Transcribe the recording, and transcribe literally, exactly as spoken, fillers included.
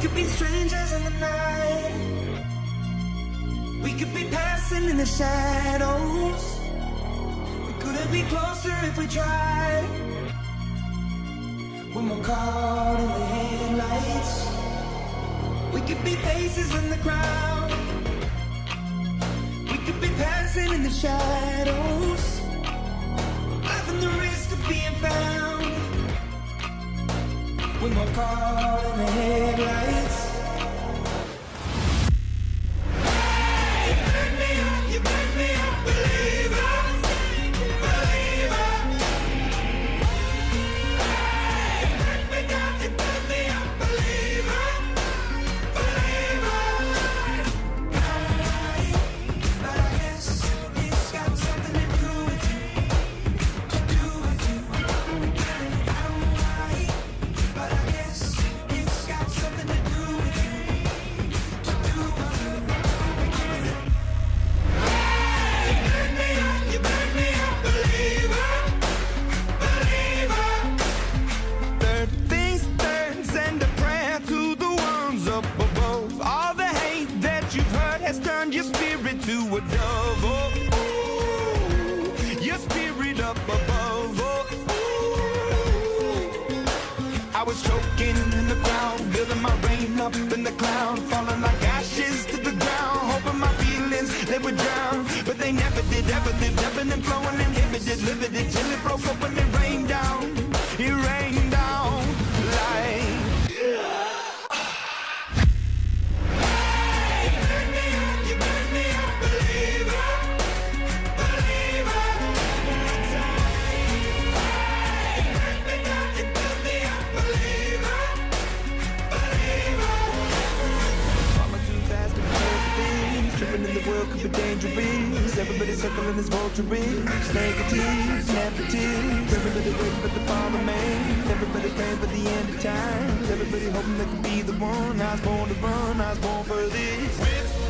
could be strangers in the night. We could be passing in the shadows. We couldn't be closer if we tried. When we're caught in the headlights, we could be faces in the crowd. We could be passing in the shadows, laughing the risk of being found. When we're caught in the headlights. Hey, you burn me up, you burn me up, believer, believer. Hey, you burn me down, you burn me up, believer, believer. But I guess it's got something to do with you, to do with you. But I guess it's got something to do with you, to do with you. Hey, you burn me up, you burn me up, believer, believer. Third things third, send a prayer to the ones up above. All the hate that you've heard has turned your spirit to a dove. Oh, ooh, your spirit up above. Oh, ooh. I was choking in the crowd, building my rain up in the cloud, falling like ashes to the ground, hoping my feelings they would drown, but they never did, ever did, ebbing and flowing, inhibited, limited, till it broke up when it rained down, it rained down like. Hey, you burn me up, you burn me up, believer, believer. Hey, you burn me down, you burn me up, believer, believer. Falling too fast to be things, tripping in the world could be dangerous. Everybody circling this vultures, negative, negative. Everybody waiting for the fall of man. Everybody praying for the end of times. Everybody hoping they could be the one. I was born to run, I was born for this.